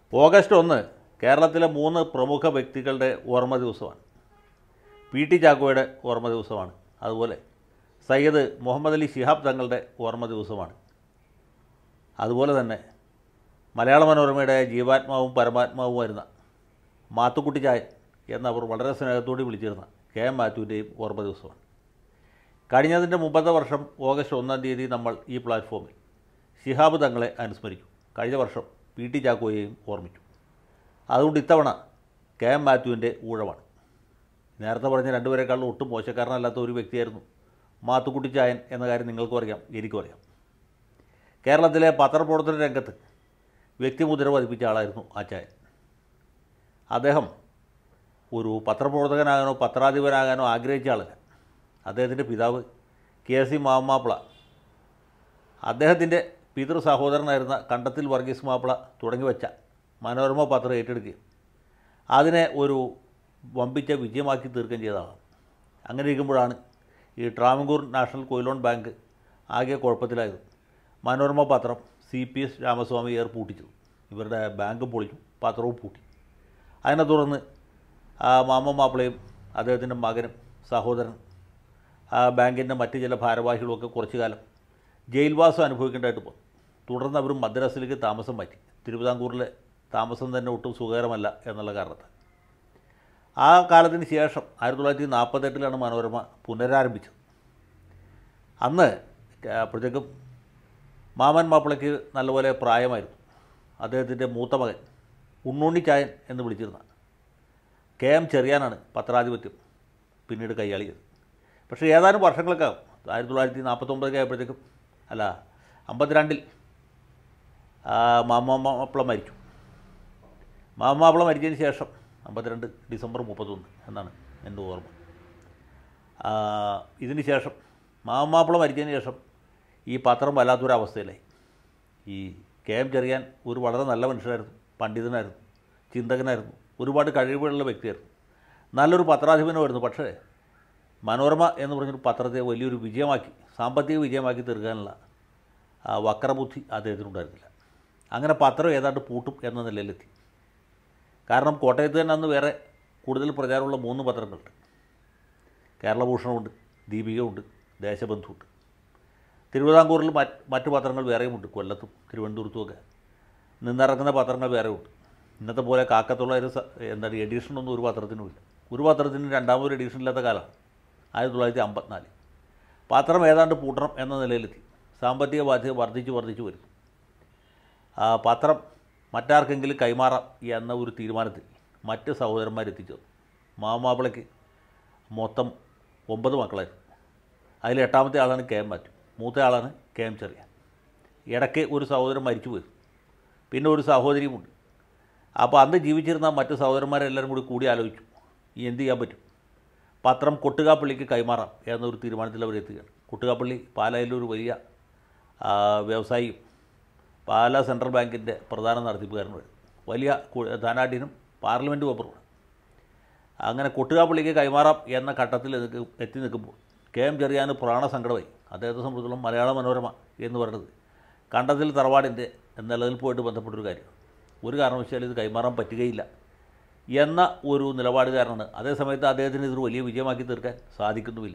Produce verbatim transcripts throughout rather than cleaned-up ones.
August ഒന്ന് കേരളത്തിലെ മൂന്ന് പ്രമുഖ വ്യക്തികളുടെ ഓർമ്മ ദിവസമാണ്. പി ടി ചാക്കോയുടെ ഓർമ്മ ദിവസമാണ്. അതുപോലെ സയ്യിദ് മുഹമ്മദ് അലി ശിഹാബ് തങ്ങളുടെ ഓർമ്മ ദിവസമാണ്. അതുപോലെ തന്നെ മലയാള മനോരമയുടെ ജീവാത്മാവും പരമാത്മാവുമായിരുന്ന മാത്തുക്കുട്ടി ചായൻ എന്നവർ വളരെ സ്നേഹത്തോടെ വിളിച്ചിരുന്ന കെ എം മാത്യുവിൻ്റെയും ഓർമ്മ ദിവസമാണ്. കഴിഞ്ഞതിൻ്റെ മുമ്പത്തെ വർഷം ഓഗസ്റ്റ് ഒന്നാം തീയതി നമ്മൾ ഈ പ്ലാറ്റ്ഫോമിൽ ശിഹാബ് തങ്ങളെ അനുസ്മരിച്ചു. കഴിഞ്ഞ വർഷം പി ടി ചാക്കോയെയും ഓർമ്മിച്ചു. അതുകൊണ്ട് ഇത്തവണ കെ എം മാത്യുവിൻ്റെ ഊഴമാണ്. നേരത്തെ പറഞ്ഞ രണ്ടുപേരെക്കാളും ഒട്ടും മോശക്കാരനല്ലാത്ത ഒരു വ്യക്തിയായിരുന്നു മാത്തുക്കുട്ടി ചായൻ എന്ന കാര്യം നിങ്ങൾക്കും അറിയാം, എനിക്കും അറിയാം. കേരളത്തിലെ പത്രപ്രവർത്തന രംഗത്ത് വ്യക്തിമുദ്ര പതിപ്പിച്ച ആളായിരുന്നു ആ ചായൻ. അദ്ദേഹം ഒരു പത്രപ്രവർത്തകനാകാനോ പത്രാധിപനാകാനോ ആഗ്രഹിച്ച ആളല്ല. അദ്ദേഹത്തിൻ്റെ പിതാവ് കെ സി മാപ്പിള, അദ്ദേഹത്തിൻ്റെ പിതൃ സഹോദരനായിരുന്ന കണ്ടത്തിൽ വർഗീസ് മാപ്പിള തുടങ്ങി വെച്ച മനോരമ പത്രം ഏറ്റെടുക്കുകയും അതിനെ ഒരു വമ്പിച്ച വിജയമാക്കി തീർക്കുകയും ചെയ്തതാണ്. അങ്ങനെ ഇരിക്കുമ്പോഴാണ് ഈ ട്രാവൻകൂർ നാഷണൽ കൊയിലോൺ ബാങ്ക് ആകെ കുഴപ്പത്തിലായത്. മനോരമ പത്രം സി പി എസ് രാമസ്വാമി ഏർ പൂട്ടിച്ചത്. ഇവരുടെ ബാങ്ക് പൊളിച്ചു, പത്രവും പൂട്ടി. അതിനെ തുടർന്ന് മാമ മാപ്പിളയും അദ്ദേഹത്തിൻ്റെ മകനും സഹോദരനും ആ ബാങ്കിൻ്റെ മറ്റ് ചില ഭാരവാഹികളുമൊക്കെ കുറച്ചു കാലം ജയിൽവാസം അനുഭവിക്കേണ്ടതായിട്ട് പോകും. തുടർന്ന് അവർ മദ്രാസിലേക്ക് താമസം മാറ്റി. തിരുവിതാംകൂറിലെ താമസം തന്നെ ഒട്ടും സുഖകരമല്ല എന്നുള്ള കാരണത്താൽ. ആ കാലത്തിന് ശേഷം ആയിരത്തി തൊള്ളായിരത്തി നാൽപ്പത്തെട്ടിലാണ് മനോരമ പുനരാരംഭിച്ചത്. അന്ന് അപ്പോഴത്തേക്കും മാമൻ മാപ്പിളയ്ക്ക് നല്ലപോലെ പ്രായമായിരുന്നു. അദ്ദേഹത്തിൻ്റെ മൂത്ത മകൻ ഉണ്ണുണ്ണി ചായൻ എന്ന് വിളിച്ചിരുന്ന കെ എം ചെറിയാനാണ് പത്രാധിപത്യം പിന്നീട് കൈയാളിയത്. പക്ഷേ ഏതാനും വർഷങ്ങളൊക്കെ ആയിരത്തി തൊള്ളായിരത്തി നാൽപ്പത്തൊമ്പതൊക്കെ ആയപ്പോഴത്തേക്കും അല്ല അമ്പത്തിരണ്ടിൽ മാമ മാപ്പിള മരിച്ചു. മാമ മാപ്പിള മരിച്ചതിന് ശേഷം അമ്പത്തിരണ്ട് ഡിസംബർ മുപ്പത്തൊന്ന് എന്നാണ് എൻ്റെ ഓർമ്മ. ഇതിന് ശേഷം മാമ മാപ്പിള മരിച്ചതിന് ശേഷം ഈ പത്രം വല്ലാത്തൊരവസ്ഥയിലായി. ഈ കെ എം ചെറിയാൻ ഒരു വളരെ നല്ല മനുഷ്യനായിരുന്നു, പണ്ഡിതനായിരുന്നു, ചിന്തകനായിരുന്നു, ഒരുപാട് കഴിവുള്ള വ്യക്തിയായിരുന്നു, നല്ലൊരു പത്രാധിപനുമായിരുന്നു. പക്ഷേ മനോരമ എന്ന് പറഞ്ഞൊരു പത്രത്തെ വലിയൊരു വിജയമാക്കി, സാമ്പത്തിക വിജയമാക്കി തീർക്കാനുള്ള വക്രബുദ്ധി അദ്ദേഹത്തിനുണ്ടായിരുന്നില്ല. അങ്ങനെ പത്രം ഏതാണ്ട് പൂട്ടും എന്ന നിലയിലെത്തി. കാരണം കോട്ടയത്ത് തന്നെ അന്ന് വേറെ കൂടുതൽ പ്രചാരമുള്ള മൂന്ന് പത്രങ്ങളുണ്ട്. കേരളഭൂഷണമുണ്ട്, ദീപികയുണ്ട്, ദേശബന്ധുണ്ട്. തിരുവിതാംകൂറിൽ മറ്റ് മറ്റ് പത്രങ്ങൾ വേറെയുമുണ്ട്. കൊല്ലത്തും തിരുവനന്തപുരത്തുമൊക്കെ നിന്നിറങ്ങുന്ന പത്രങ്ങൾ വേറെയുണ്ട്. ഇന്നത്തെ പോലെ കാക്കത്തുള്ള ഒരു എന്താണ് എഡീഷനൊന്നും ഒരു പത്രത്തിനുമില്ല. ഒരു പത്രത്തിന് രണ്ടാമതൊരു എഡീഷൻ ഇല്ലാത്ത കാലമാണ് ആയിരത്തി തൊള്ളായിരത്തി അമ്പത്തിനാല്. പത്രം ഏതാണ്ട് പൂട്ടണം എന്ന നിലയിലെത്തി. സാമ്പത്തിക ബാധ്യത വർദ്ധിച്ച് വർദ്ധിച്ചു വരുന്നു. പത്രം മറ്റാർക്കെങ്കിലും കൈമാറാം എന്ന ഒരു തീരുമാനത്തിൽ മറ്റ് സഹോദരന്മാരെത്തിച്ചത്. മാമാപ്പിളയ്ക്ക് മൊത്തം ഒമ്പത് മക്കളായിരുന്നു. അതിൽ എട്ടാമത്തെ ആളാണ് കെ എം മാത്യു, മൂത്ത ആളാണ് കെ എം ചെറിയാൻ. ഇടയ്ക്ക് ഒരു സഹോദരൻ മരിച്ചു പോയി, പിന്നെ ഒരു സഹോദരിയുമുണ്ട്. അപ്പോൾ അന്ന് ജീവിച്ചിരുന്ന മറ്റ് സഹോദരന്മാരെല്ലാവരും കൂടി കൂടി ആലോചിച്ചു ഈ എന്ത് ചെയ്യാൻ പറ്റും. പത്രം കൊട്ടുകാപ്പള്ളിക്ക് കൈമാറാം എന്നൊരു തീരുമാനത്തിൽ അവരെത്തുകയാണ്. കൊട്ടുകാപ്പള്ളി പാലായിലൊരു വലിയ വ്യവസായിയും പാലാ സെൻട്രൽ ബാങ്കിൻ്റെ പ്രധാന നടത്തിപ്പുകാരനുമായിരുന്നു. വലിയ ധനാഢ്യനും പാർലമെൻറ്റ് മെമ്പറുമാണ്. അങ്ങനെ കൊട്ടുകാപ്പള്ളിക്ക് കൈമാറാം എന്ന ഘട്ടത്തിൽ എത്തി നിൽക്കുമ്പോൾ കെ എം ചെറിയാന് പ്രാണസങ്കടമായി. അദ്ദേഹത്തെ സംബന്ധിച്ചിടത്തോളം മലയാള മനോരമ എന്ന് പറയുന്നത് കണ്ടത്തിൽ തറവാടിൻ്റെ നിലനിൽപ്പുമായിട്ട് ബന്ധപ്പെട്ടൊരു കാര്യമാണ്. ഒരു കാരണവശാലും ഇത് കൈമാറാൻ പറ്റുകയില്ല എന്ന ഒരു നിലപാടുകാരനാണ്. അതേസമയത്ത് അദ്ദേഹത്തിന് ഇതൊരു വലിയ വിജയമാക്കി തീർക്കാൻ സാധിക്കുന്നുമില്ല.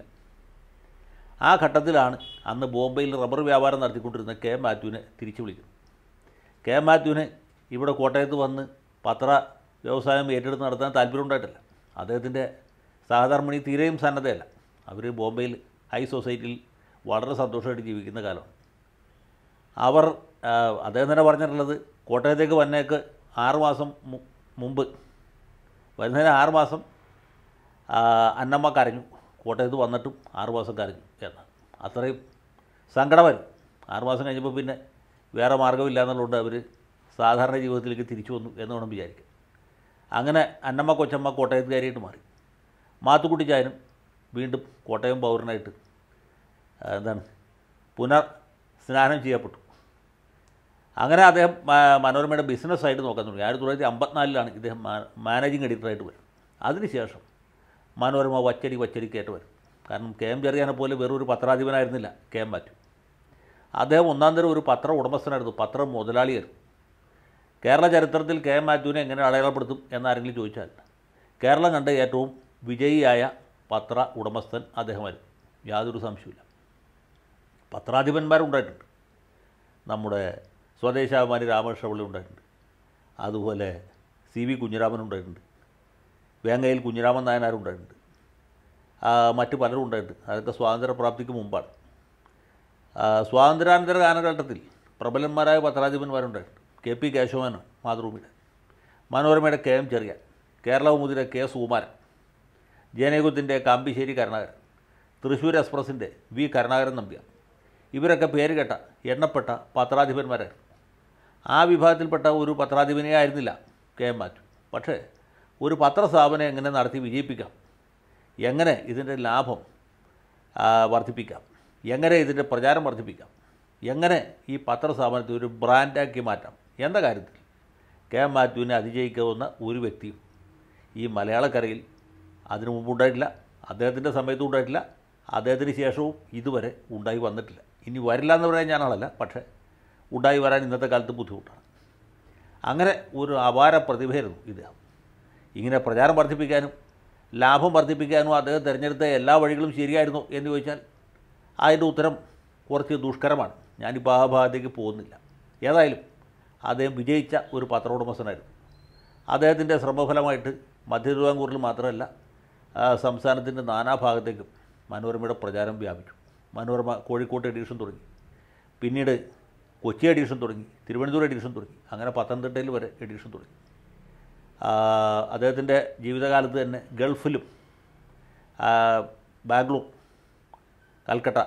ആ ഘട്ടത്തിലാണ് അന്ന് ബോംബെയിൽ റബ്ബർ വ്യാപാരം നടത്തിക്കൊണ്ടിരുന്ന കെ എം മാത്യുവിനെ തിരിച്ചു വിളിക്കുന്നത്. കെ എം മാത്യുവിന് ഇവിടെ കോട്ടയത്ത് വന്ന് പത്ര വ്യവസായം ഏറ്റെടുത്ത് നടത്താൻ താല്പര്യമുണ്ടായിട്ടില്ല. അദ്ദേഹത്തിൻ്റെ സഹധർമ്മിണി തീരെയും സന്നദ്ധയല്ല. അവർ ബോംബെയിൽ ഹൈ സൊസൈറ്റിയിൽ വളരെ സന്തോഷമായിട്ട് ജീവിക്കുന്ന കാലമാണ്. അവർ അദ്ദേഹം തന്നെ പറഞ്ഞിട്ടുള്ളത് കോട്ടയത്തേക്ക് വന്നേക്ക് ആറ് മാസം മുമ്പ് വരുന്നതിന് ആറ് മാസം അന്നമ്മ കരഞ്ഞു, കോട്ടയത്ത് വന്നിട്ടും ആറുമാസം കരഞ്ഞു എന്ന്. അത്രയും സങ്കടമായിരുന്നു. ആറുമാസം കഴിഞ്ഞപ്പോൾ പിന്നെ വേറെ മാർഗ്ഗമില്ല എന്നുള്ളതുകൊണ്ട് അവർ സാധാരണ ജീവിതത്തിലേക്ക് തിരിച്ചു വന്നു എന്ന് വേണം വിചാരിക്കാം. അങ്ങനെ അന്നമ്മ കൊച്ചമ്മ കോട്ടയത്തുകാരിയായിട്ട് മാറി. മാത്തുക്കുട്ടി ചായനും വീണ്ടും കോട്ടയം പൗരനായിട്ട് എന്താണ് പുനർ സ്നാനം ചെയ്യപ്പെട്ടു. അങ്ങനെ അദ്ദേഹം മനോരമയുടെ ബിസിനസ്സായിട്ട് നോക്കാൻ തുടങ്ങി. ആയിരത്തി തൊള്ളായിരത്തി അമ്പത്തിനാലിലാണ് ഇദ്ദേഹം മാനേജിങ് എഡിറ്ററായിട്ട് വരും. അതിനുശേഷം മനോരമ വച്ചടി വച്ചടിക്കായിട്ട് വരും. കാരണം കെ എം ചെറിയാനെ പോലെ വേറൊരു പത്രാധിപനായിരുന്നില്ല കെ എം മാത്യു. അദ്ദേഹം ഒന്നാം തരം ഒരു പത്ര ഉടമസ്ഥനായിരുന്നു, പത്ര മുതലാളിയായിരുന്നു. കേരള ചരിത്രത്തിൽ കെ എം മാത്യുവിനെ എങ്ങനെ അടയാളപ്പെടുത്തും എന്നാരെങ്കിലും ചോദിച്ചാൽ കേരളം കണ്ട ഏറ്റവും വിജയിയായ പത്ര ഉടമസ്ഥൻ അദ്ദേഹമായിരുന്നു, യാതൊരു സംശയമില്ല. പത്രാധിപന്മാരുണ്ടായിട്ടുണ്ട്. നമ്മുടെ സ്വദേശാഭിമാനി രാമകൃഷ്ണപിള്ളി ഉണ്ടായിട്ടുണ്ട്, അതുപോലെ സി വി കുഞ്ഞിരാമൻ ഉണ്ടായിട്ടുണ്ട്, വേങ്ങയിൽ കുഞ്ഞിരാമൻ നായനാരുണ്ടായിട്ടുണ്ട്, മറ്റ് പലരും ഉണ്ടായിട്ടുണ്ട്. അതൊക്കെ സ്വാതന്ത്ര്യപ്രാപ്തിക്ക് മുമ്പാണ്. സ്വാതന്ത്ര്യാനന്തര കാലഘട്ടത്തിൽ പ്രബലന്മാരായ പത്രാധിപന്മാരുണ്ടായിട്ടുണ്ട്. കെ പി കേശവൻ മാതൃഭൂമിയുടെ, മനോരമയുടെ കെ എം ചെറിയാൻ, കേരളകൗമുദിയുടെ കെ സുകുമാരൻ, ജനയുഗത്തിൻ്റെ കാമ്പിശ്ശേരി കരുണാകരൻ, തൃശ്ശൂർ എക്സ്പ്രസിൻ്റെ വി കരുണാകരൻ നമ്പ്യാർ, ഇവരൊക്കെ പേര് കേട്ട എണ്ണപ്പെട്ട പത്രാധിപന്മാരായിരുന്നു. ആ വിഭാഗത്തിൽപ്പെട്ട ഒരു പത്രാധിപനെ ആയിരുന്നില്ല കെ എം മാത്യു. പക്ഷേ ഒരു പത്രസ്ഥാപനം എങ്ങനെ നടത്തി വിജയിപ്പിക്കാം, എങ്ങനെ ഇതിൻ്റെ ലാഭം വർദ്ധിപ്പിക്കാം, എങ്ങനെ ഇതിൻ്റെ പ്രചാരം വർദ്ധിപ്പിക്കാം, എങ്ങനെ ഈ പത്രസ്ഥാപനത്തെ ഒരു ബ്രാൻഡാക്കി മാറ്റാം എന്ന കാര്യത്തിൽ കെ എം മാത്യുവിനെ അതിജയിക്കാവുന്ന ഒരു വ്യക്തിയും ഈ മലയാളക്കരയിൽ അതിനു മുമ്പ് ഉണ്ടായിട്ടില്ല, അദ്ദേഹത്തിൻ്റെ സമയത്തും ഉണ്ടായിട്ടില്ല, അദ്ദേഹത്തിന് ശേഷവും ഇതുവരെ ഉണ്ടായി വന്നിട്ടില്ല. ഇനി വരില്ല എന്ന് പറയാൻ ഞാനാളല്ല, പക്ഷേ ഉണ്ടായി വരാൻ ഇന്നത്തെ കാലത്ത് ബുദ്ധിമുട്ടാണ്. അങ്ങനെ ഒരു അപാര പ്രതിഭയായിരുന്നു ഇദ്ദേഹം. ഇങ്ങനെ പ്രചാരം വർദ്ധിപ്പിക്കാനും ലാഭം വർദ്ധിപ്പിക്കാനും അദ്ദേഹം തിരഞ്ഞെടുത്ത എല്ലാ വഴികളും ശരിയായിരുന്നു എന്ന് ചോദിച്ചാൽ അതിൻ്റെ ഉത്തരം കുറച്ച് ദുഷ്കരമാണ്. ഞാനിപ്പോൾ ആ ഭാഗത്തേക്ക് പോകുന്നില്ല. ഏതായാലും അദ്ദേഹം വിജയിച്ച ഒരു പത്ര ഉടമസ്ഥനായിരുന്നു. അദ്ദേഹത്തിൻ്റെ ശ്രമഫലമായിട്ട് മധ്യ തിരുവിതാംകൂറിൽ മാത്രമല്ല സംസ്ഥാനത്തിൻ്റെ നാനാഭാഗത്തേക്കും മനോരമയുടെ പ്രചാരം വ്യാപിച്ചു. മനോരമ കോഴിക്കോട്ട് എഡിഷൻ തുടങ്ങി, പിന്നീട് കൊച്ചി എഡിഷൻ തുടങ്ങി, തിരുവനന്തപുരം എഡിഷൻ തുടങ്ങി, അങ്ങനെ പത്തനംതിട്ടയിൽ വരെ എഡിഷൻ തുടങ്ങി. അദ്ദേഹത്തിൻ്റെ ജീവിതകാലത്ത് തന്നെ ഗൾഫിലും ബാംഗ്ലൂർ, കൽക്കട്ട,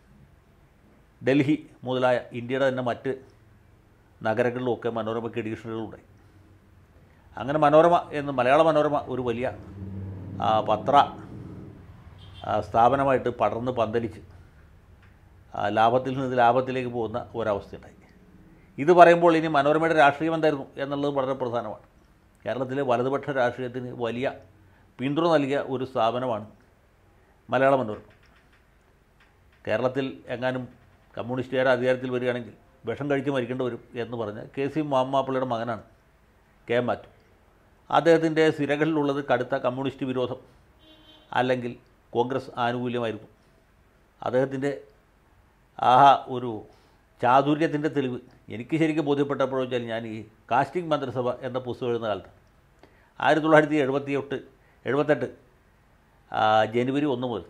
ഡൽഹി മുതലായ ഇന്ത്യയുടെ തന്നെ മറ്റ് നഗരങ്ങളിലുമൊക്കെ മനോരമയ്ക്ക് എഡിഷനുകളുണ്ടായി. അങ്ങനെ മനോരമ എന്ന് മലയാള മനോരമ ഒരു വലിയ പത്ര സ്ഥാപനമായിട്ട് പടർന്ന് പന്തലിച്ച് ലാഭത്തിൽ നിന്ന് ലാഭത്തിലേക്ക് പോകുന്ന ഒരവസ്ഥയുണ്ടായി. ഇത് പറയുമ്പോൾ ഇനി മനോരമയുടെ രാഷ്ട്രീയം എന്തായിരുന്നു എന്നുള്ളത് വളരെ പ്രധാനമാണ്. കേരളത്തിലെ വലതുപക്ഷ രാഷ്ട്രീയത്തിന് വലിയ പിന്തുണ നൽകിയ ഒരു സ്ഥാപനമാണ് മലയാള മനോരമ. കേരളത്തിൽ എങ്ങാനും കമ്മ്യൂണിസ്റ്റുകാർ അധികാരത്തിൽ വരികയാണെങ്കിൽ വിഷം കഴിച്ച് മരിക്കേണ്ടി വരും എന്ന് പറഞ്ഞ് കെ സി മാമ്മാപ്പിള്ളയുടെ മകനാണ് കെ എം മാത്യു. അദ്ദേഹത്തിൻ്റെ സിരകളിലുള്ളത് കടുത്ത കമ്മ്യൂണിസ്റ്റ് വിരോധം അല്ലെങ്കിൽ കോൺഗ്രസ് ആനുകൂല്യമായിരുന്നു. അദ്ദേഹത്തിൻ്റെ ആ ഒരു ചാതുര്യത്തിൻ്റെ തെളിവ് എനിക്ക് ശരിക്കും ബോധ്യപ്പെട്ടപ്പോഴോ വെച്ചാൽ ഞാൻ ഈ കാസ്റ്റിംഗ് മന്ത്രിസഭ എന്ന പുസ്തകം എഴുതുന്ന കാലത്ത് ആയിരത്തി തൊള്ളായിരത്തി എഴുപത്തി എട്ട് എഴുപത്തെട്ട് ജനുവരി ഒന്ന് മുതൽക്ക്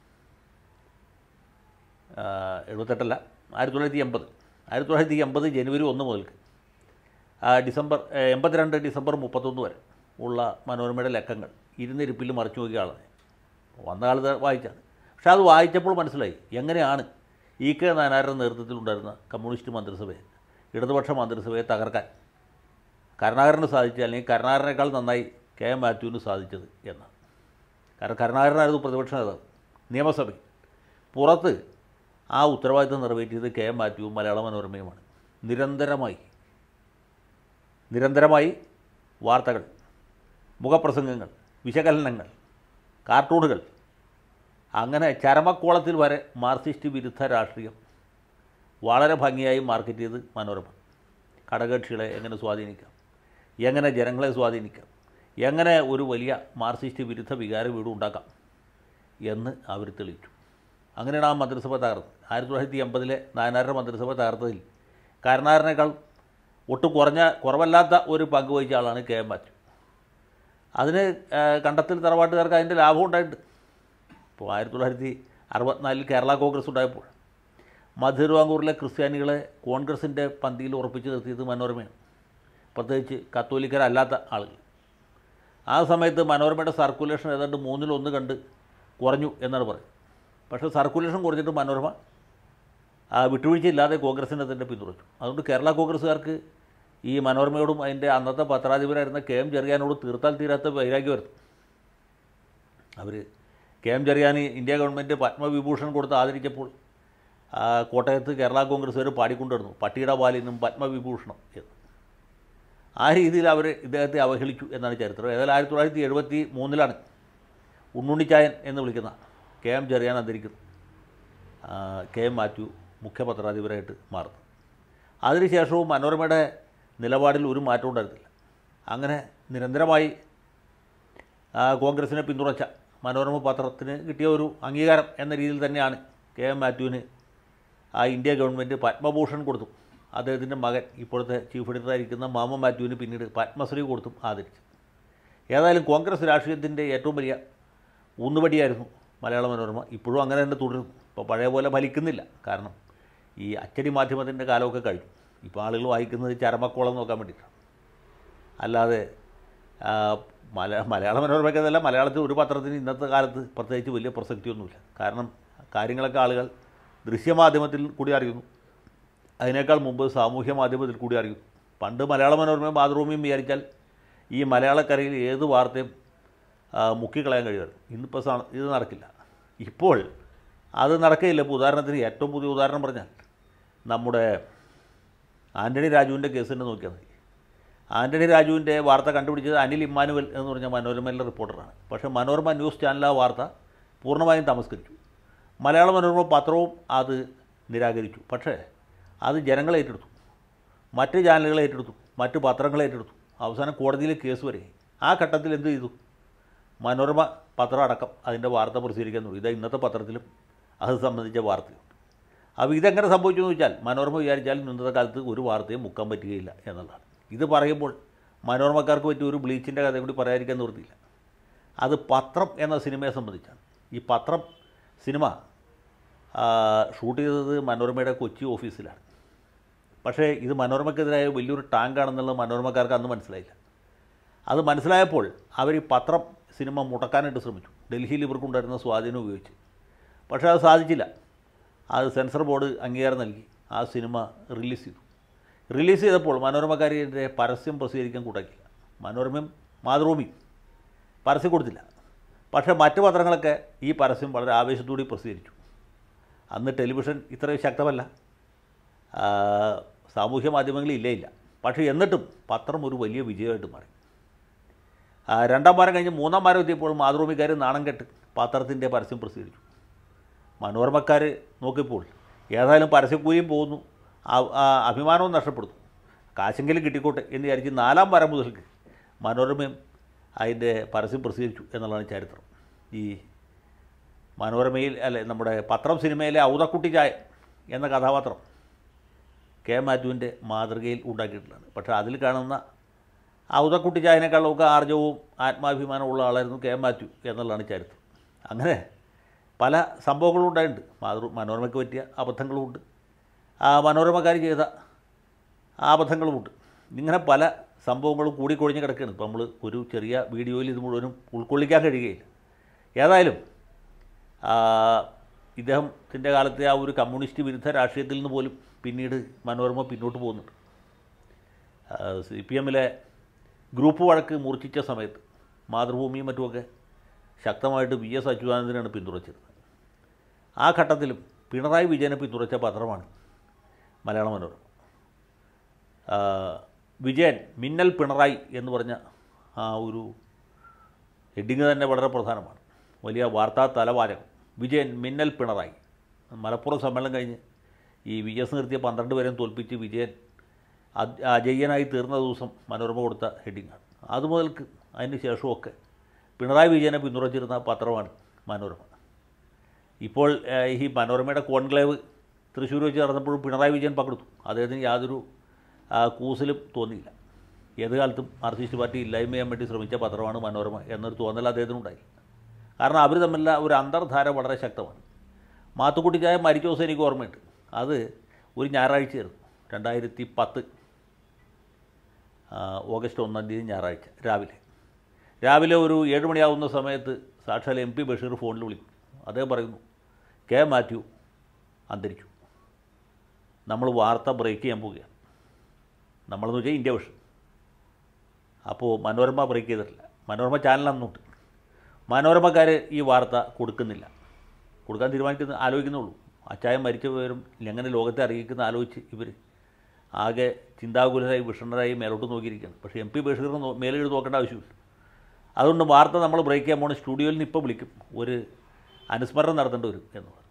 എഴുപത്തെട്ടല്ല ആയിരത്തി തൊള്ളായിരത്തി എൺപത് ആയിരത്തി തൊള്ളായിരത്തി എൺപത് ജനുവരി ഒന്ന് മുതൽക്ക് ഡിസംബർ എൺപത്തിരണ്ട് ഡിസംബർ മുപ്പത്തൊന്ന് വരെ ഉള്ള മനോരമയുടെ ലക്കങ്ങൾ ഇരുന്നിരിപ്പിൽ മറിച്ചു നോക്കിയ ആളാണ്. വന്ന കാലത്ത് വായിച്ചാണ്. പക്ഷേ അത് വായിച്ചപ്പോൾ മനസ്സിലായി എങ്ങനെയാണ് ഇ കെ നായനാരുടെ നേതൃത്വത്തിലുണ്ടായിരുന്ന കമ്മ്യൂണിസ്റ്റ് മന്ത്രിസഭയെ, ഇടതുപക്ഷ മന്ത്രിസഭയെ തകർക്കാൻ കരുണാകരന് സാധിച്ചു, അല്ലെങ്കിൽ കരുണാകരനേക്കാൾ നന്നായി കെ എം മാത്യുവിന് സാധിച്ചത് എന്നാണ്. കാരണം കരുണാകരനായിരുന്നു പ്രതിപക്ഷ നേതാവ് നിയമസഭയിൽ. പുറത്ത് ആ ഉത്തരവാദിത്തം നിറവേറ്റിയത് കെ എം മാത്യുവും മലയാള മനോരമയുമാണ്. നിരന്തരമായി നിരന്തരമായി വാർത്തകൾ, മുഖപ്രസംഗങ്ങൾ, വിശകലനങ്ങൾ, കാർട്ടൂണുകൾ, അങ്ങനെ ചരമക്കോളത്തിൽ വരെ മാർക്സിസ്റ്റ് വിരുദ്ധ രാഷ്ട്രീയം വളരെ ഭംഗിയായി മാർക്കറ്റ് ചെയ്ത് മനോരമ. ഘടകകക്ഷികളെ എങ്ങനെ സ്വാധീനിക്കാം, എങ്ങനെ ജനങ്ങളെ സ്വാധീനിക്കാം, എങ്ങനെ ഒരു വലിയ മാർക്സിസ്റ്റ് വിരുദ്ധ വികാര വീട് ഉണ്ടാക്കാം എന്ന് അവർ തെളിയിച്ചു. അങ്ങനെയാണ് ആ മന്ത്രിസഭ തകർന്നത്. ആയിരത്തി തൊള്ളായിരത്തി എൺപതിലെ നായനാരുടെ മന്ത്രിസഭ തകർത്തതിൽ കരുണാകരനേക്കാൾ ഒട്ടും കുറഞ്ഞ കുറവല്ലാത്ത ഒരു പങ്ക് വഹിച്ച ആളാണ് കെ എം മാത്യു. അതിന് കണ്ടത്തിൽ തറവാട്ടുകാർക്ക് അതിൻ്റെ ലാഭം ഉണ്ടായിട്ടുണ്ട്. ഇപ്പോൾ ആയിരത്തി തൊള്ളായിരത്തി അറുപത്തിനാലിൽ കേരള കോൺഗ്രസ് ഉണ്ടായപ്പോൾ മധ്യ തിരുവിതാംകൂറിലെ ക്രിസ്ത്യാനികളെ കോൺഗ്രസിൻ്റെ പന്തിയിൽ ഉറപ്പിച്ച് നിർത്തിയത് മനോരമയാണ്, പ്രത്യേകിച്ച് കത്തോലിക്കരല്ലാത്ത ആളുകൾ. ആ സമയത്ത് മനോരമയുടെ സർക്കുലേഷൻ ഏതാണ്ട് മൂന്നിലൊന്ന് കണ്ട് കുറഞ്ഞു എന്നാണ് പറയുന്നത്. പക്ഷേ സർക്കുലേഷൻ കുറച്ചിട്ട് മനോരമ വിട്ടുവീഴ്ചയില്ലാതെ കോൺഗ്രസിനെ തന്നെ പിന്തുണച്ചു. അതുകൊണ്ട് കേരള കോൺഗ്രസ്സുകാർക്ക് ഈ മനോരമയോടും അതിൻ്റെ അന്നത്തെ പത്രാധിപരായിരുന്ന കെ എം ചെറിയാനോട് തീർത്താൽ തീരാത്ത വൈരാഗ്യമായിരുന്നു. അവർ കെ എം ചെറിയാന് ഇന്ത്യ ഗവൺമെൻറ് പത്മവിഭൂഷൺ കൊടുത്ത് ആദരിച്ചപ്പോൾ കോട്ടയത്ത് കേരള കോൺഗ്രസ്സുകാർ പാടിക്കൊണ്ടിരുന്നു പട്ടിയുടെ പാലിനും പത്മവിഭൂഷണം എന്ന്. ആ രീതിയിൽ അവർ ഇദ്ദേഹത്തെ അവഹേളിച്ചു എന്നാണ് ചരിത്രം. ഏതായാലും ആയിരത്തി തൊള്ളായിരത്തി എഴുപത്തി മൂന്നിലാണ് ഉണ്ണുണ്ണിച്ചായൻ എന്ന് വിളിക്കുന്ന കെ എം ചെറിയാൻ അന്തരിക്കുന്നു. കെ എം മാത്യു മുഖ്യ പത്രാധിപരായിട്ട് മാറുന്നു. അതിനുശേഷവും മനോരമയുടെ നിലപാടിൽ ഒരു മാറ്റവും ഉണ്ടായിരുന്നില്ല. അങ്ങനെ നിരന്തരമായി കോൺഗ്രസിനെ പിന്തുണച്ച മനോരമ പത്രത്തിന് കിട്ടിയ ഒരു അംഗീകാരം എന്ന രീതിയിൽ തന്നെയാണ് കെ എം മാത്യുവിന് ആ ഇന്ത്യ ഗവൺമെൻറ് പത്മഭൂഷൺ കൊടുത്തു. അദ്ദേഹത്തിൻ്റെ മകൻ ഇപ്പോഴത്തെ ചീഫ് എഡിറ്ററായിരിക്കുന്ന മാമ മാത്യുവിന് പിന്നീട് പത്മശ്രീ കൊടുത്തും ആദരിച്ചു. ഏതായാലും കോൺഗ്രസ് രാഷ്ട്രീയത്തിൻ്റെ ഏറ്റവും വലിയ ഊന്നുവടിയായിരുന്നു മലയാള മനോരമ. ഇപ്പോഴും അങ്ങനെ തന്നെ തുടരുന്നു. ഇപ്പോൾ പഴയ പോലെ ഫലിക്കുന്നില്ല. കാരണം ഈ അച്ചടി മാധ്യമത്തിൻ്റെ കാലമൊക്കെ കഴിഞ്ഞു. ഇപ്പോൾ ആളുകൾ വായിക്കുന്നത് ചരമക്കോളം നോക്കാൻ വേണ്ടിയിട്ടാണ്. അല്ലാതെ മല മലയാള മനോരമയ്ക്കതല്ല, മലയാളത്തിൽ ഒരു പത്രത്തിന് ഇന്നത്തെ കാലത്ത് പ്രത്യേകിച്ച് വലിയ പ്രസക്തിയൊന്നുമില്ല. കാരണം കാര്യങ്ങളൊക്കെ ആളുകൾ ദൃശ്യമാധ്യമത്തിൽ കൂടി അറിയുന്നു. അതിനേക്കാൾ മുമ്പ് സാമൂഹ്യ മാധ്യമത്തിൽ കൂടി അറിയുന്നു. പണ്ട് മലയാള മനോരമയും മാതൃഭൂമിയും വിചാരിച്ചാൽ ഈ മലയാളക്കരയിൽ ഏത് വാർത്തയും മുക്കിക്കളയാൻ കഴിയുമായിരുന്നു. ഇന്നിപ്പോൾ ഇത് നടക്കില്ല. ഇപ്പോൾ അത് നടക്കുകയില്ല. ഇപ്പോൾ ഉദാഹരണത്തിന് ഏറ്റവും പുതിയ ഉദാഹരണം പറഞ്ഞാൽ നമ്മുടെ ആൻ്റണി രാജുവിൻ്റെ കേസ് തന്നെ നോക്കിയാൽ മതി. ആൻ്റണി രാജുവിൻ്റെ വാർത്ത കണ്ടുപിടിച്ചത് അനിൽ ഇമ്മാനുവൽ എന്ന് പറഞ്ഞ മനോരമയിലെ റിപ്പോർട്ടറാണ്. പക്ഷേ മനോരമ ന്യൂസ് ചാനൽ ആ വാർത്ത പൂർണ്ണമായും തമസ്കരിച്ചു. മലയാള മനോരമ പത്രവും അത് നിരാകരിച്ചു. പക്ഷേ അത് ജനങ്ങളെ ഏറ്റെടുത്തു, മറ്റ് ചാനലുകളെ ഏറ്റെടുത്തു, മറ്റ് പത്രങ്ങളെ ഏറ്റെടുത്തു. അവസാനം കോടതിയിൽ കേസ് വരെ. ആ ഘട്ടത്തിൽ എന്ത് ചെയ്തു? മനോരമ പത്രം അടക്കം അതിൻ്റെ വാർത്ത പ്രസിദ്ധീകരിക്കാൻ തുടങ്ങി. ഇതാ ഇന്നത്തെ പത്രത്തിലും അത് സംബന്ധിച്ച വാർത്തയുണ്ട്. അപ്പോൾ ഇതെങ്ങനെ സംഭവിച്ചു എന്ന് വെച്ചാൽ മനോരമ വിചാരിച്ചാൽ ഇന്നത്തെ കാലത്ത് ഒരു വാർത്തയും മുക്കാൻ പറ്റുകയില്ല എന്നുള്ളതാണ്. ഇത് പറയുമ്പോൾ മനോരമക്കാർക്ക് പറ്റിയ ഒരു ബ്ലീച്ചിൻ്റെ കഥ കൂടി പറയാതിരിക്കാൻ നിർത്തിയില്ല. അത് പത്രം എന്ന സിനിമയെ സംബന്ധിച്ചാണ്. ഈ പത്രം സിനിമ ഷൂട്ട് ചെയ്തത് മനോരമയുടെ കൊച്ചി ഓഫീസിലാണ്. പക്ഷേ ഇത് മനോരമയ്ക്കെതിരായ വലിയൊരു ടാങ്കാണെന്നുള്ളത് മനോരമക്കാർക്ക് അന്ന് മനസ്സിലായില്ല. അത് മനസ്സിലായപ്പോൾ അവർ ഈ പത്രം സിനിമ മുടക്കാനായിട്ട് ശ്രമിച്ചു. ഡൽഹിയിൽ ഇവർക്കുണ്ടായിരുന്ന സ്വാധീനം ഉപയോഗിച്ച്. പക്ഷേ അത് സാധിച്ചില്ല. അത് സെൻസർ ബോർഡ് അംഗീകാരം നൽകി ആ സിനിമ റിലീസ് ചെയ്തു. റിലീസ് ചെയ്തപ്പോൾ മനോരമക്കാരിൻ്റെ പരസ്യം പ്രസിദ്ധീകരിക്കാൻ കൂട്ടാക്കില്ല. മനോരമയും മാതൃഭൂമിയും പരസ്യം കൊടുത്തില്ല. പക്ഷേ മറ്റ് പത്രങ്ങളൊക്കെ ഈ പരസ്യം വളരെ ആവേശത്തോടെ പ്രസിദ്ധീകരിച്ചു. അന്ന് ടെലിവിഷൻ ഇത്രയും ശക്തമല്ല, സാമൂഹ്യ മാധ്യമങ്ങളിൽ ഇല്ലേ ഇല്ല. പക്ഷേ എന്നിട്ടും പത്രം ഒരു വലിയ വിജയമായിട്ട് മാറി. രണ്ടാം വാരം കഴിഞ്ഞ് മൂന്നാം വാരം എത്തിയപ്പോൾ മാതൃഭൂമിക്കാർ നാണം കെട്ട് പത്രത്തിൻ്റെ പരസ്യം പ്രസിദ്ധീകരിച്ചു. മനോരമക്കാർ നോക്കിയപ്പോൾ ഏതായാലും പരസ്യക്കൂലിയും പോകുന്നു, അഭിമാനവും നഷ്ടപ്പെടുന്നു, കാശെങ്കിലും കിട്ടിക്കോട്ടെ എന്ന് വിചാരിച്ച് നാലാം വാരം മുതൽക്ക് മനോരമയും അതിൻ്റെ പരസ്യം പ്രസിദ്ധീകരിച്ചു എന്നുള്ളതാണ് ചരിത്രം. ഈ മനോരമയിൽ അല്ലെ നമ്മുടെ പത്രം സിനിമയിലെ ഔതക്കുട്ടി ചായ എന്ന കഥാപാത്രം കെ മാത്യുവിൻ്റെ മാതൃകയിൽ ഉണ്ടാക്കിയിട്ടുള്ളതാണ്. പക്ഷേ അതിൽ കാണുന്ന ഔതക്കുട്ടി ചായനേക്കാളൊക്കെ ആർജവും ആത്മാഭിമാനവും ഉള്ള ആളായിരുന്നു കെ മാത്യു എന്നുള്ളതാണ് ചരിത്രം. അങ്ങനെ പല സംഭവങ്ങളും ഉണ്ടായിട്ടുണ്ട്. മാതൃ മനോരമയ്ക്ക് പറ്റിയ അബദ്ധങ്ങളുമുണ്ട്, ആ മനോരമക്കാർ ചെയ്ത അബദ്ധങ്ങളുമുണ്ട്. ഇങ്ങനെ പല സംഭവങ്ങളും കൂടിക്കൊഴിഞ്ഞ് കിടക്കുകയാണ്. ഇപ്പോൾ നമ്മൾ ഒരു ചെറിയ വീഡിയോയിൽ ഇത് മുഴുവനും ഉൾക്കൊള്ളിക്കാൻ കഴിയുകയില്ല. ഏതായാലും ഇദ്ദേഹത്തിൻ്റെ കാലത്തെ ആ ഒരു കമ്മ്യൂണിസ്റ്റ് വിരുദ്ധ രാഷ്ട്രീയത്തിൽ നിന്ന് പോലും പിന്നീട് മനോരമ പിന്നോട്ട് പോകുന്നുണ്ട്. സി പി എമ്മിലെ ഗ്രൂപ്പ് വഴക്ക് മൂർച്ഛിച്ച സമയത്ത് മാതൃഭൂമിയും മറ്റുമൊക്കെ ശക്തമായിട്ട് വി എസ് അച്യുതാനന്ദനാണ് പിന്തുണച്ചിരുന്നത്. ആ ഘട്ടത്തിലും പിണറായി വിജയനെ പിന്തുണച്ച പത്രമാണ് മലയാള മനോരമ. വിജയൻ മിന്നൽ പിണറായി എന്ന് പറഞ്ഞ ആ ഒരു ഹെഡിങ് തന്നെ വളരെ പ്രധാനമാണ്. വലിയ വാർത്താ തലവാചകം വിജയൻ മിന്നൽ പിണറായി. മലപ്പുറം സമ്മേളനം കഴിഞ്ഞ് ഈ വി എസ് നിർത്തിയ പന്ത്രണ്ട് പേരെയും തോൽപ്പിച്ച് വിജയൻ അജയ്യനായി തീർന്ന ദിവസം മനോരമ കൊടുത്ത ഹെഡിങ്ങാണ്. അതുമുതൽക്ക് അതിന് ശേഷമൊക്കെ പിണറായി വിജയനെ പിന്തുണച്ചിരുന്ന പത്രമാണ് മനോരമ. ഇപ്പോൾ ഈ മനോരമയുടെ കോൺക്ലേവ് തൃശ്ശൂർ വെച്ച് നടന്നപ്പോഴും പിണറായി വിജയൻ പങ്കെടുത്തു. അദ്ദേഹത്തിന് യാതൊരു കൂസലും തോന്നിയില്ല. ഏത് കാലത്തും മാർക്സിസ്റ്റ് പാർട്ടി ഇല്ലായ്മ ചെയ്യാൻ വേണ്ടി ശ്രമിച്ച പത്രമാണ് മനോരമ എന്നൊരു തോന്നൽ അദ്ദേഹത്തിനുണ്ടായി. കാരണം അവർ തമ്മിലുള്ള ഒരു അന്തർധാര വളരെ ശക്തമാണ്. മാത്തുക്കുട്ടി ചായ മരിച്ച ദിവസം എനിക്ക് ഓർമ്മയുണ്ട്. അത് ഒരു ഞായറാഴ്ചയായിരുന്നു, രണ്ടായിരത്തി പത്ത് ഓഗസ്റ്റ് ഒന്നാം തീയതി ഞായറാഴ്ച രാവിലെ രാവിലെ ഒരു ഏഴ് മണിയാവുന്ന സമയത്ത് സാക്ഷാൽ എം പി ബഷീർ ഫോണിൽ വിളിക്കും. അദ്ദേഹം പറയുന്നു, കെ മാത്യു അന്തരിച്ചു, നമ്മൾ വാർത്ത ബ്രേക്ക് ചെയ്യാൻ പോവുകയാണ്. നമ്മളെന്ന് വെച്ചാൽ ഇന്ത്യ വിഷൻ. അപ്പോൾ മനോരമ ബ്രേക്ക് ചെയ്തിട്ടില്ല. മനോരമ ചാനൽ അന്നുണ്ട്. മനോരമക്കാർ ഈ വാർത്ത കൊടുക്കുന്നില്ല, കൊടുക്കാൻ തീരുമാനിക്കുന്ന ആലോചിക്കുന്നുള്ളൂ. അച്ചായം മരിച്ച വിവരം എങ്ങനെ ലോകത്തെ അറിയിക്കുന്ന ആലോചിച്ച് ഇവർ ആകെ ചിന്താകുലരായി വിഷണരായി മേലോട്ട് നോക്കിയിരിക്കുകയാണ്. പക്ഷേ എം പി ബഷീറിന് മേലെഴുതി നോക്കേണ്ട ആവശ്യമില്ല. അതുകൊണ്ട് വാർത്ത നമ്മൾ ബ്രേക്ക് ചെയ്യാൻ പോകണം, സ്റ്റുഡിയോയിൽ നിന്ന് ഇപ്പോൾ വിളിക്കും, ഒരു അനുസ്മരണം നടത്തേണ്ടി വരും എന്ന് പറഞ്ഞു.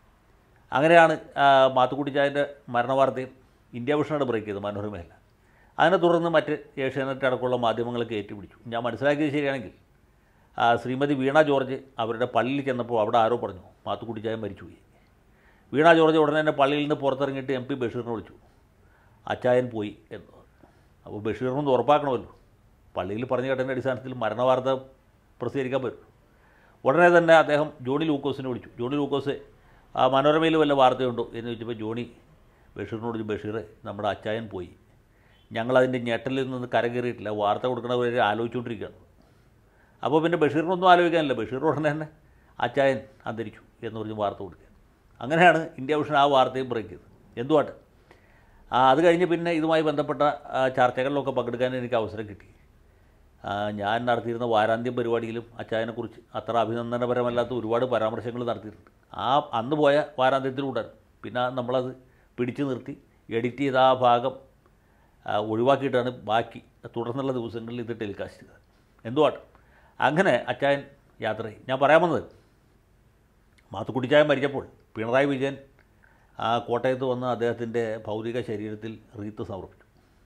അങ്ങനെയാണ് മാത്തുക്കുട്ടി ചായൻ്റെ മരണവാർത്തയും ഇന്ത്യ വിഷനാണ് ബ്രേക്ക് ചെയ്തത്, മനോരമയല്ല. അതിനെ തുടർന്ന് മറ്റ് ഏഷ്യാനെറ്റ് അടക്കമുള്ള മാധ്യമങ്ങളൊക്കെ ഏറ്റുപിടിച്ചു. ഞാൻ മനസ്സിലാക്കിയത് ശരിയാണെങ്കിൽ ശ്രീമതി വീണ ജോർജ് അവരുടെ പള്ളിയിൽ ചെന്നപ്പോൾ അവിടെ ആരോ പറഞ്ഞു മാത്തുക്കുട്ടിച്ചായൻ മരിച്ചുപോയി. വീണ ജോർജ് ഉടനെ തന്നെ പള്ളിയിൽ നിന്ന് പുറത്തിറങ്ങിയിട്ട് എം പി ബഷീറിനെ വിളിച്ചു, അച്ചായൻ പോയി എന്ന്. അപ്പോൾ ബഷീറിനൊന്ന് ഉറപ്പാക്കണമല്ലോ, പള്ളിയിൽ പറഞ്ഞു കേട്ടതിൻ്റെ അടിസ്ഥാനത്തിൽ മരണവാർത്ത പ്രസിദ്ധീകരിക്കാൻ പറ്റും. ഉടനെ തന്നെ അദ്ദേഹം ജോണി ലൂക്കോസിനെ വിളിച്ചു. ജോണി ലൂക്കോസ് ആ മനോരമയിൽ വല്ല വാർത്തയുണ്ടോ എന്ന് ചോദിച്ചപ്പോൾ ജോണി ബഷീറിനോട് ബഷീറെ നമ്മുടെ അച്ചായൻ പോയി, ഞങ്ങളതിൻ്റെ ഞെട്ടലിൽ നിന്ന് കരകയറിയിട്ടില്ല, വാർത്ത കൊടുക്കണവരെ ആലോചിച്ചുകൊണ്ടിരിക്കുകയാണ്. അപ്പോൾ പിന്നെ ബഷീറിനൊന്നും ആലോചിക്കാനില്ല, ബഷീർ ഉടനെ തന്നെ അച്ചായൻ അന്തരിച്ചു എന്ന് പറഞ്ഞ് വാർത്ത കൊടുക്കുക. അങ്ങനെയാണ് ഇന്ത്യ വിഷൻ ആ വാർത്തയും ബ്രേക്ക് ചെയ്തത്. എന്തുവാട്ടെ, അത് കഴിഞ്ഞ് പിന്നെ ഇതുമായി ബന്ധപ്പെട്ട ചർച്ചകളിലൊക്കെ പങ്കെടുക്കാൻ എനിക്ക് അവസരം കിട്ടി. ഞാൻ നടത്തിയിരുന്ന വാരാന്ത്യം പരിപാടിയിലും അച്ചായനെക്കുറിച്ച് അത്ര അഭിനന്ദനപരമല്ലാത്ത ഒരുപാട് പരാമർശങ്ങൾ നടത്തിയിട്ടുണ്ട്. ആ അന്ന് പോയ വാരാന്ത്യത്തിലുണ്ടായിരുന്നു. പിന്നെ നമ്മളത് പിടിച്ചു നിർത്തി എഡിറ്റ് ചെയ്ത ആ ഭാഗം ഒഴിവാക്കിയിട്ടാണ് ബാക്കി തുടർന്നുള്ള ദിവസങ്ങളിൽ ഇത് ടെലികാസ്റ്റ് ചെയ്തത്. എന്തുവാട്ടെ, അങ്ങനെ അച്ചായൻ യാത്രയായി. ഞാൻ പറയാൻ വന്നത്, മാത്തുക്കുട്ടിച്ചായൻ മരിച്ചപ്പോൾ പിണറായി വിജയൻ ആ കോട്ടയത്ത് വന്ന് അദ്ദേഹത്തിൻ്റെ ഭൗതിക ശരീരത്തിൽ റീത്ത് സമർപ്പിച്ചു,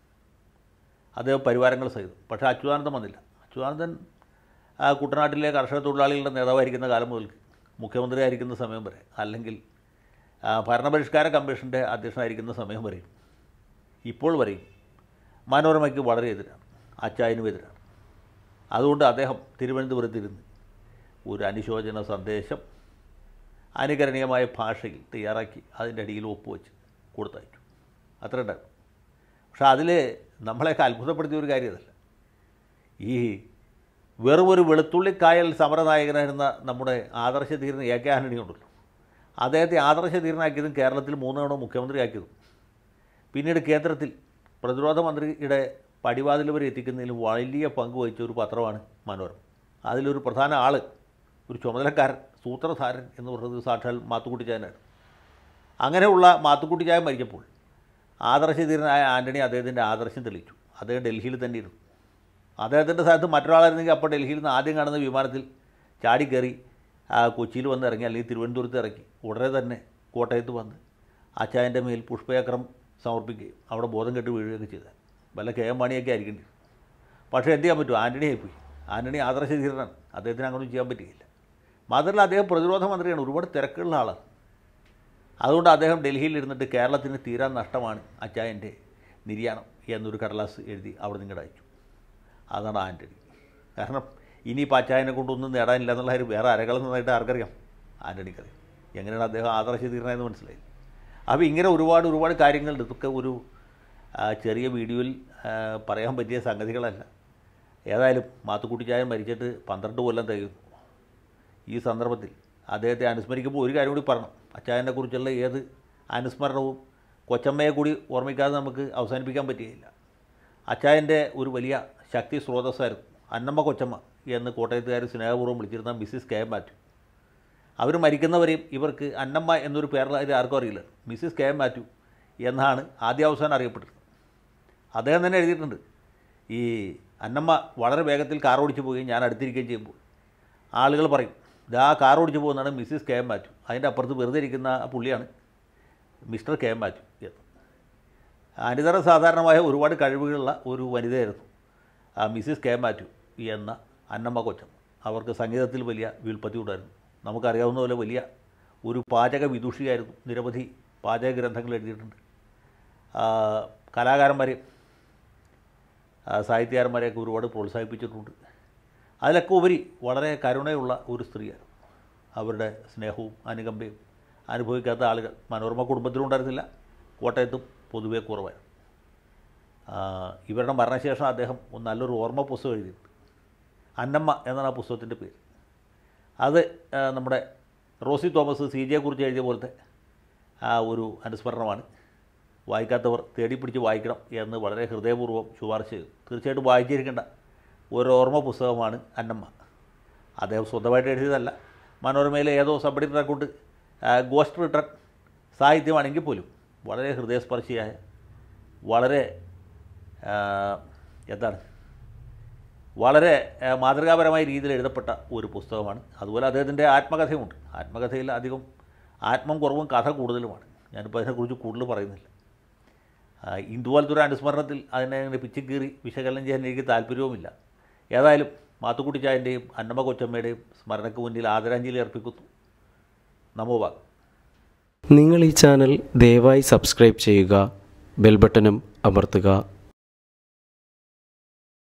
അദ്ദേഹം പരിവാരങ്ങൾ സഹിതം. പക്ഷേ അച്യുതാനന്ദൻ വന്നില്ല. അച്യുതാനന്ദൻ കുട്ടനാട്ടിലെ കർഷക തൊഴിലാളികളുടെ നേതാവായിരിക്കുന്ന കാലം മുതൽ മുഖ്യമന്ത്രി ആയിരിക്കുന്ന സമയം വരെ, അല്ലെങ്കിൽ ഭരണപരിഷ്കാര കമ്മീഷൻ്റെ അധ്യക്ഷനായിരിക്കുന്ന സമയം വരെയും ഇപ്പോൾ വരെയും മനോരമയ്ക്ക് വളരെ എതിരാണ്, അച്ചായനും എതിരാണ്. അതുകൊണ്ട് അദ്ദേഹം തിരുവനന്തപുരത്തിരുന്ന് ഒരു അനുശോചന സന്ദേശം അനുകരണീയമായ ഭാഷയിൽ തയ്യാറാക്കി അതിൻ്റെ അടിയിൽ ഒപ്പുവെച്ച് കൊടുത്തയച്ചു. അത്ര ഉണ്ടായിരുന്നു. പക്ഷെ അതിൽ നമ്മളെയൊക്കെ അത്ഭുതപ്പെടുത്തിയ ഒരു കാര്യം അതല്ല. ഈ വെറും ഒരു വെളുത്തുള്ളിക്കായൽ സമരനായകനായിരുന്ന നമ്മുടെ ആദർശധീരൻ എ കെ ആന്റണി ഉണ്ടല്ലോ, അദ്ദേഹത്തെ ആദർശധീരനാക്കിയതും കേരളത്തിൽ മൂന്ന് തവണ മുഖ്യമന്ത്രിയാക്കിയതും പിന്നീട് കേന്ദ്രത്തിൽ പ്രതിരോധ മന്ത്രിയുടെ പടിവാതിൽ വരെ എത്തിക്കുന്നതിൽ വലിയ പങ്ക് വഹിച്ച ഒരു പത്രമാണ് മനോരമ. അതിലൊരു പ്രധാന ആൾ, ഒരു ചുമതലക്കാരൻ, സൂത്രധാരൻ എന്ന് പറയുന്നത് സാക്ഷാൽ മാത്തുക്കുട്ടിച്ചായനാണ്. അങ്ങനെയുള്ള മാത്തുക്കുട്ടിച്ചായൻ മരിച്ചപ്പോൾ ആദർശധീരനായ ആൻ്റണി അദ്ദേഹത്തിൻ്റെ ആദർശം തെളിയിച്ചു. അദ്ദേഹം ഡൽഹിയിൽ തന്നെ ഇരുന്നു. അദ്ദേഹത്തിൻ്റെ സ്ഥലത്ത് മറ്റൊരാളായിരുന്നെങ്കിൽ അപ്പോൾ ഡൽഹിയിൽ നിന്ന് ആദ്യം കാണുന്ന വിമാനത്തിൽ ചാടിക്കയറി കൊച്ചിയിൽ വന്ന് ഇറങ്ങി, അല്ലെങ്കിൽ തിരുവനന്തപുരത്ത് ഇറക്കി ഉടനെ തന്നെ കോട്ടയത്ത് വന്ന് അച്ചായൻ്റെ മേൽ പുഷ്പചക്രം സമർപ്പിക്കുകയും അവിടെ ബോധം കെട്ട് വീഴുകയൊക്കെ ചെയ്താൽ വല്ല കെ എം മാണിയൊക്കെ ആയിരിക്കേണ്ടി വരും. പക്ഷേ എന്ത് ചെയ്യാൻ പറ്റും, ആൻ്റണി ആയിപ്പോയി. ആൻ്റണി ആദർശധീരനാണ്, അദ്ദേഹത്തിന് അങ്ങനെയൊന്നും ചെയ്യാൻ പറ്റുകയില്ല. മാത്രമല്ല അദ്ദേഹം പ്രതിരോധ മന്ത്രിയാണ്, ഒരുപാട് തിരക്കുള്ള ആളാണ്. അതുകൊണ്ട് അദ്ദേഹം ഡൽഹിയിൽ ഇരുന്നിട്ട് കേരളത്തിന് തീരാൻ നഷ്ടമാണ് അച്ചായൻ്റെ നിര്യാണം എന്നൊരു കടലാസ് എഴുതി അവിടെ നിങ്ങളുടെ അയച്ചു. അതാണ് ആൻ്റണി. കാരണം ഇനിയിപ്പോൾ അച്ചായനെ കൊണ്ടൊന്നും നേടാനില്ല എന്നുള്ള കാര്യം വേറെ അരകളും നന്നായിട്ട് ആർക്കറിയാം, ആൻ്റണിക്കറിയാം. എങ്ങനെയാണ് അദ്ദേഹം ആദർശധീരനായെന്ന് മനസ്സിലായി. അപ്പോൾ ഇങ്ങനെ ഒരുപാട് ഒരുപാട് കാര്യങ്ങളുണ്ട്. ഇതൊക്കെ ഒരു ചെറിയ വീഡിയോയിൽ പറയാൻ പറ്റിയ സംഗതികളല്ല. ഏതായാലും മാത്തുക്കുട്ടിച്ചായൻ മരിച്ചിട്ട് പന്ത്രണ്ട് കൊല്ലം തികയുന്നു. ഈ സന്ദർഭത്തിൽ അദ്ദേഹത്തെ അനുസ്മരിക്കുമ്പോൾ ഒരു കാര്യം കൂടി പറയണം. അച്ചായനെക്കുറിച്ചുള്ള ഏത് അനുസ്മരണവും കൊച്ചമ്മയെ കൂടി ഓർമ്മിക്കാതെ നമുക്ക് അവസാനിപ്പിക്കാൻ പറ്റുകയില്ല. അച്ചായൻ്റെ ഒരു വലിയ ശക്തി സ്രോതസ്സായിരുന്നു അന്നമ്മ കൊച്ചമ്മ എന്ന് കോട്ടയത്തുകാർ സ്നേഹപൂർവ്വം വിളിച്ചിരുന്ന മിസ്സിസ് കെ എം മാത്യു. അവർ മരിക്കുന്നവരെയും ഇവർക്ക് അന്നമ്മ എന്നൊരു പേരിൽ ആർക്കും അറിയില്ല, മിസ്സിസ് കെ എം മാത്യു എന്നാണ് ആദ്യാവസാനം അറിയപ്പെട്ടത്. അദ്ദേഹം തന്നെ എഴുതിയിട്ടുണ്ട്, ഈ അന്നമ്മ വളരെ വേഗത്തിൽ കാർ ഓടിച്ചു പോവുകയും ഞാൻ അടുത്തിരിക്കുകയും ചെയ്യുമ്പോൾ ആളുകൾ പറയും ഇതാ കാർ ഓടിച്ചു പോകുന്നതാണ് മിസ്സിസ് കെ എം മാത്യു, അതിൻ്റെ അപ്പുറത്ത് വെറുതെ ഇരിക്കുന്ന പുള്ളിയാണ് മിസ്റ്റർ കെ എം മാത്യു എന്ന്. അനിതര സാധാരണമായ ഒരുപാട് കഴിവുകളുള്ള ഒരു വനിതയായിരുന്നു ആ മിസ്സിസ് കെ എം മാത്യു എന്ന അന്നമ്മ കൊച്ചമ്മ. അവർക്ക് സംഗീതത്തിൽ വലിയ വ്യുൽപ്പത്തി ഉണ്ടായിരുന്നു. നമുക്കറിയാവുന്ന പോലെ വലിയ ഒരു പാചക വിദുഷിയായിരുന്നു. നിരവധി പാചക ഗ്രന്ഥങ്ങൾ എഴുതിയിട്ടുണ്ട്. കലാകാരന്മാരെയും സാഹിത്യകാരന്മാരെയൊക്കെ ഒരുപാട് പ്രോത്സാഹിപ്പിച്ചിട്ടുണ്ട്. അതിലൊക്കെ ഉപരി വളരെ കരുണയുള്ള ഒരു സ്ത്രീയായിരുന്നു. അവരുടെ സ്നേഹവും അനുകമ്പയും അനുഭവിക്കാത്ത ആളുകൾ മനോരമ കുടുംബത്തിലുണ്ടായിരുന്നില്ല, കോട്ടയത്തും പൊതുവെ കുറവായിരുന്നു. ഇവരുടെ മരണശേഷം അദ്ദേഹം നല്ലൊരു ഓർമ്മ പുസ്തകം എഴുതിയിട്ടുണ്ട്. അന്നമ്മ എന്നാണ് ആ പുസ്തകത്തിൻ്റെ പേര്. അത് നമ്മുടെ റോസി തോമസ് സി ജിയെക്കുറിച്ച് എഴുതിയ പോലത്തെ ആ ഒരു അനുസ്മരണമാണ്. വായിക്കാത്തവർ തേടിപ്പിടിച്ച് വായിക്കണം എന്ന് വളരെ ഹൃദയപൂർവ്വം ശുപാർശ ചെയ്തു. തീർച്ചയായിട്ടും വായിച്ചിരിക്കേണ്ട ഒരു ഓർമ്മ പുസ്തകമാണ് അന്നമ്മ. അദ്ദേഹം സ്വന്തമായിട്ട് എഴുതിയതല്ല, മനോരമയിലെ ഏതോ സബ്ഡിറ്ററെ കൊണ്ട് ഗോസ്റ്റ് റിട്ടൺ സാഹിത്യമാണെങ്കിൽ പോലും വളരെ ഹൃദയസ്പർശിയായ, വളരെ എന്താണ് വളരെ മാതൃകാപരമായ രീതിയിൽ എഴുതപ്പെട്ട ഒരു പുസ്തകമാണ്. അതുപോലെ അദ്ദേഹത്തിൻ്റെ ആത്മകഥയുമുണ്ട്. ആത്മകഥയിൽ അധികം ആത്മം കുറവും കഥ കൂടുതലുമാണ്. ഞാനിപ്പോൾ അതിനെക്കുറിച്ച് കൂടുതൽ പറയുന്നില്ല. ഇതുപോലത്തെ ഒരു അനുസ്മരണത്തിൽ അതിനെ അങ്ങനെ പിച്ചിക്കീറി വിശകലനം ചെയ്യാൻ എനിക്ക് താല്പര്യവുമില്ല. ഏതായാലും മാത്തുക്കുട്ടി ചായൻ്റെയും അന്നമ്മ കൊച്ചമ്മയുടെയും സ്മരണയ്ക്ക് മുന്നിൽ ആദരാഞ്ജലി അർപ്പിക്കുന്നു. നമോ വാഗ്. നിങ്ങൾ ഈ ചാനൽ ദയവായി സബ്സ്ക്രൈബ് ചെയ്യുക, ബെൽ ബട്ടണും അമർത്തുക.